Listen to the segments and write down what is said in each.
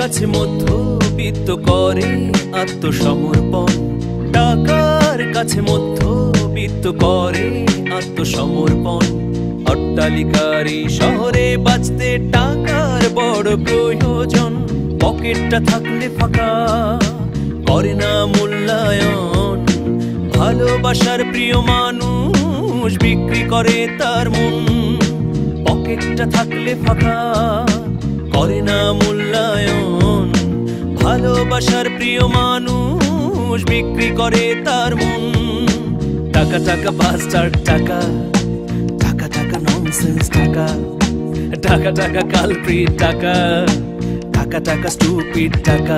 কাছে মধ্যবিত্ত করে আত্মসমর্পণ, টাকার কাছে মধ্যবিত্ত করে আত্মসমর্পণ। অট্টালিকার এই শহরে বাঁচতে টাকার বড় প্রয়োজন, পকেটটা থাকলে ফাঁকা করে না মূল্যায়ন। ভালোবাসার প্রিয় মানুষ বিক্রি করে তার মন, পকেটটা থাকলে ফাঁকা করে না মূল্যায়ন। ভালোবাসার প্রিয় মানুষ বিক্রি করে তার মন। টাকা টাকা বাস্টার্ড টাকা, টাকা টাকা ননসেন্স টাকা, টাকা টাকা কালপ্রিট টাকা, টাকা টাকা স্টুপিড টাকা।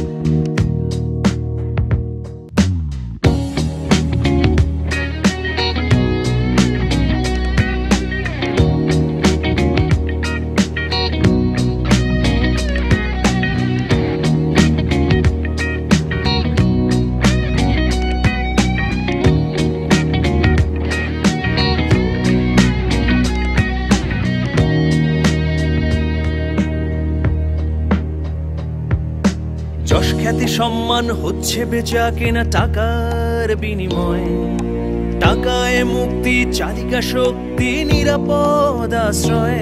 যশ খ্যাতি সম্মান হচ্ছে বেচা কেনা টাকার বিনিময়ে, টাকায় মুক্তি চালিকা শক্তি নিরাপদ আশ্রয়।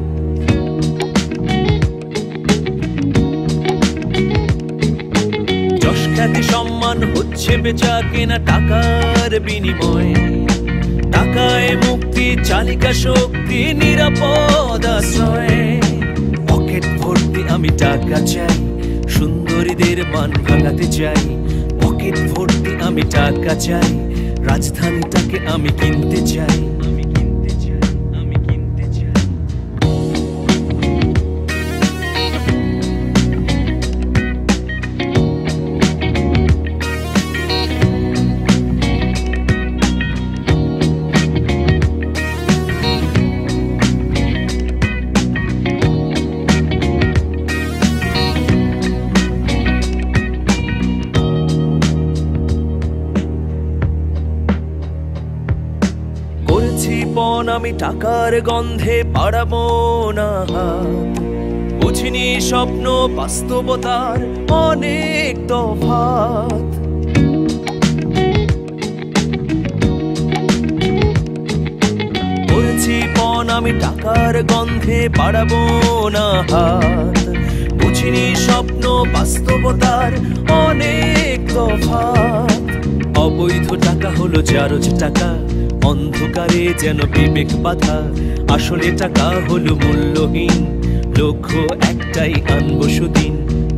যশ খ্যাতি সম্মান হচ্ছে বেচা কেনা টাকার বিনিময়ে, টাকায় মুক্তি চালিকা শক্তি নিরাপদ আশ্রয়। পকেট ভর্তি আমি টাকা চাই, সুন্দরীদের মান ভাঙাতে চাই। পকেট ভর্তি আমি টাকা চাই, রাজধানীটাকে আমি কিনতে চাই। পণ আমি টাকার গন্ধে বাড়াবো না হাত, বুঝিনি স্বপ্ন বাস্তবতার অনেক তফাৎ। করেছি পণ আমি টাকার গন্ধে বাড়াবো না হাত, বুঝিনি স্বপ্ন বাস্তবতার অনেক তফাৎ। অবৈধ টাকা হলো জারজ টাকা, অন্ধকারে যেন বিবেক বাধা। আসলে টাকা হলো মূল্যহীন, লক্ষ্য একটাই আনবো সুদিন।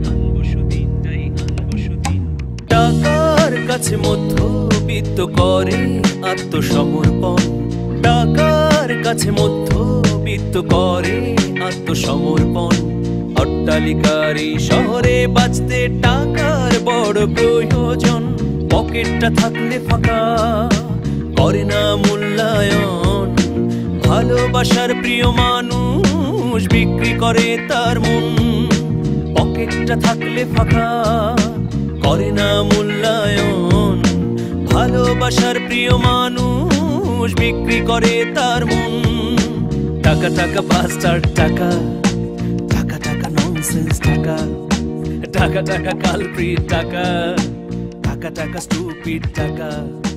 টাকার কাছে মধ্যবিত্ত করে আত্মসমর্পণ, টাকার কাছে মধ্যবিত্ত করে আত্মসমর্পণ। অট্টালিকার এই শহরে বাঁচতে টাকার বড় প্রয়োজন, পকেটটা থাকলে ফাঁকা করে না মূল্যায়ন। ভালোবাসার প্রিয় মানুষ বিক্রি করে তার মন, পকেটটা থাকলে ফাঁকা করে না মূল্যায়ন। ভালোবাসার প্রিয় মানুষ বিক্রি করে তার মন। টাকা টাকা বাস্টার্ড টাকা, টাকা টাকা ননসেন্স টাকা, টাকা টাকা কালপ্রিট টাকা, টাকা টাকা স্টুপিড টাকা।